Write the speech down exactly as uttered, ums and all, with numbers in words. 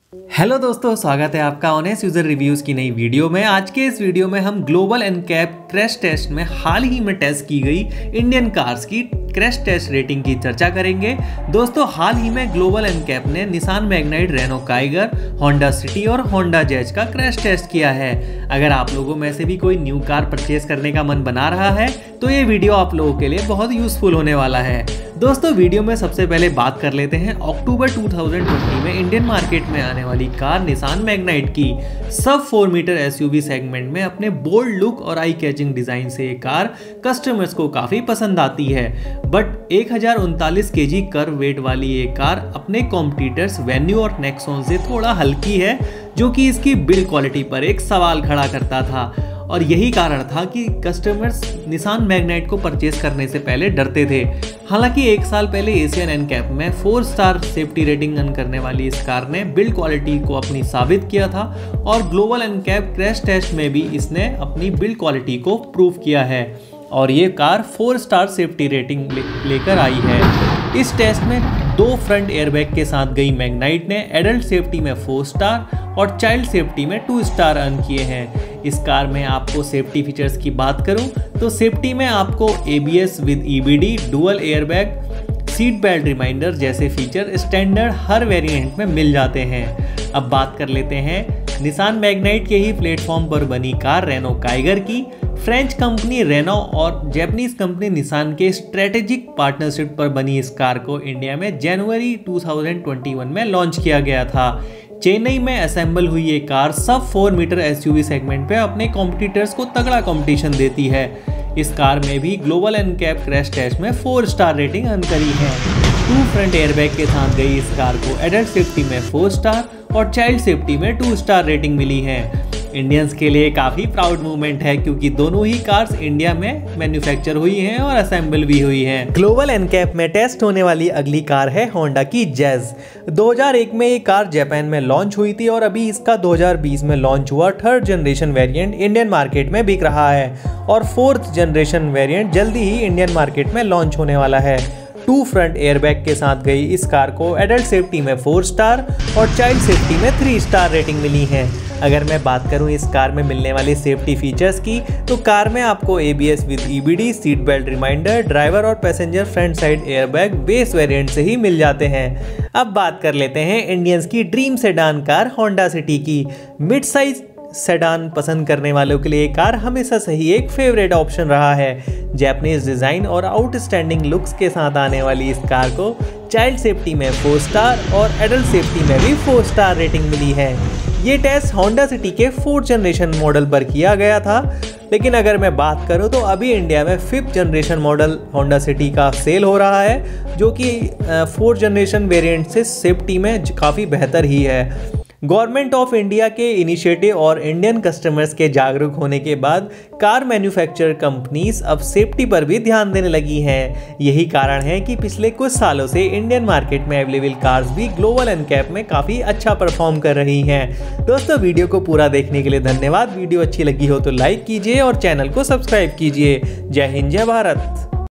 Hello दोस्तों, स्वागत है आपका ऑनेस्ट यूजर रिव्यूज की नई वीडियो में। आज के इस वीडियो में हम ग्लोबल एनकैप क्रैश टेस्ट में हाल ही में टेस्ट की गई इंडियन कार्स की क्रैश टेस्ट रेटिंग की चर्चा करेंगे। दोस्तों, हाल ही में ग्लोबल एनकैप ने Nissan Magnite, Renault Kiger, Honda City और होंडा जैज का क्रैश टेस्ट किया है। अगर आप लोगों में से भी कोई न्यू कार परचेज करने का मन बना रहा है तो ये वीडियो आप लोगों के लिए बहुत यूजफुल होने वाला है। दोस्तों, वीडियो में सबसे पहले बात कर लेते हैं अक्टूबर दो हज़ार बीस में इंडियन मार्केट में आने वाली कार निसान मैग्नाइट की। सब फोर मीटर एसयूवी सेगमेंट में अपने बोल्ड लुक और आई कैचिंग डिजाइन से ये कार कस्टमर्स को काफी पसंद आती है। बट एक हज़ार उनतालीस केजी कर्व वेट वाली ये कार अपने कॉम्पिटिटर्स वेन्यू और नेक्सॉन से थोड़ा हल्की है, जो कि इसकी बिल्ड क्वालिटी पर एक सवाल खड़ा करता था। और यही कारण था कि कस्टमर्स निसान मैग्नाइट को परचेज करने से पहले डरते थे। हालांकि एक साल पहले एशियन एनकैप में four star safety rating earn करने वाली इस कार ने बिल्ड क्वालिटी को अपनी साबित किया था और ग्लोबल एनकैप क्रैश टेस्ट में भी इसने अपनी बिल्ड क्वालिटी को प्रूव किया है और ये car four star safety rating ले, लेकर आई है। इस टेस्ट में दो फ्रंट एयरबैग के साथ गई मैग्नाइट ने एडल्ट सेफ्टी में फोर स्टार और चाइल्ड सेफ्टी में टू स्टार अर्न किए हैं। इस कार में आपको सेफ्टी फीचर्स की बात करूं तो सेफ्टी में आपको ABS with EBD, dual airbag, seat belt reminder जैसे फीचर स्टैंडर्ड हर वेरिएंट में मिल जाते हैं। अब बात कर लेते हैं निसान मैग्नाइट के ही प्लेटफॉर्म पर बनी कार रेनो काइगर की। फ्रेंच कंपनी रेनो और जापानीज कंपनी निसान के स्ट्रेटेजिक पार्टनरशिप पर बनी इस कार को इंडिया में जनवरी दो हज़ार इक्कीस में लॉन्च किया गया था। चेन्नई में असेंबल हुई ये कार सब फोर मीटर एसयूवी सेगमेंट पे अपने कॉम्पिटिटर्स को तगड़ा कंपटीशन देती है। इस कार में भी ग्लोबल एनकैप क्रैश टेस्ट में फोर स्टार रेटिंग अर्न करी है। टू फ्रंट एयरबैग के साथ गई इस कार को एडल्ट सेफ्टी में फोर स्टार और चाइल्ड सेफ्टी में टू स्टार रेटिंग मिली है। इंडियंस के लिए काफ़ी प्राउड मूवमेंट है क्योंकि दोनों ही कार्स इंडिया में मैन्युफैक्चर हुई हैं और असेंबल भी हुई हैं। ग्लोबल एनकैप में टेस्ट होने वाली अगली कार है होंडा की जैज। दो हज़ार एक में ये कार जापान में लॉन्च हुई थी और अभी इसका दो हज़ार बीस में लॉन्च हुआ third generation variant Indian market में बिक रहा है और फोर्थ जनरेशन वेरिएंट जल्दी ही इंडियन मार्केट में लॉन्च होने वाला है। टू फ्रंट एयरबैग के साथ गई इस कार को एडल्ट सेफ्टी में फोर स्टार और चाइल्ड सेफ्टी में थ्री स्टार रेटिंग मिली है। अगर मैं बात करूं इस कार में मिलने वाले सेफ्टी फीचर्स की तो कार में आपको ABS with EBD, seat belt reminder, driver और passenger front side airbag base variant से ही मिल जाते हैं। अब बात कर लेते हैं इंडियंस की dream sedan car Honda City की। मिड साइज सेडान पसंद करने वालों के लिए ये कार हमेशा से ही एक फेवरेट ऑप्शन रहा है। जापानीज डिज़ाइन और आउटस्टैंडिंग लुक्स के साथ आने वाली इस कार को चाइल्ड सेफ्टी में फोर स्टार और एडल्ट सेफ्टी में भी फोर स्टार रेटिंग मिली है। ये टेस्ट होंडा सिटी के फोर्थ जनरेशन मॉडल पर किया गया था, लेकिन अगर मैं बात करूं तो अभी इंडिया में fifth generation model Honda City का सेल हो रहा है, जो कि फोर्थ जनरेशन वेरिएंट से सेफ्टी में काफ़ी बेहतर ही है। गवर्नमेंट ऑफ इंडिया के इनिशिएटिव और इंडियन कस्टमर्स के जागरूक होने के बाद कार मैन्युफैक्चरर कंपनीज अब सेफ्टी पर भी ध्यान देने लगी हैं। यही कारण है कि पिछले कुछ सालों से इंडियन मार्केट में अवेलेबल कार्स भी ग्लोबल एनकैप में काफ़ी अच्छा परफॉर्म कर रही हैं। दोस्तों, वीडियो को पूरा देखने के लिए धन्यवाद। वीडियो अच्छी लगी हो तो लाइक कीजिए और चैनल को सब्सक्राइब कीजिए। जय हिंद, जय भारत।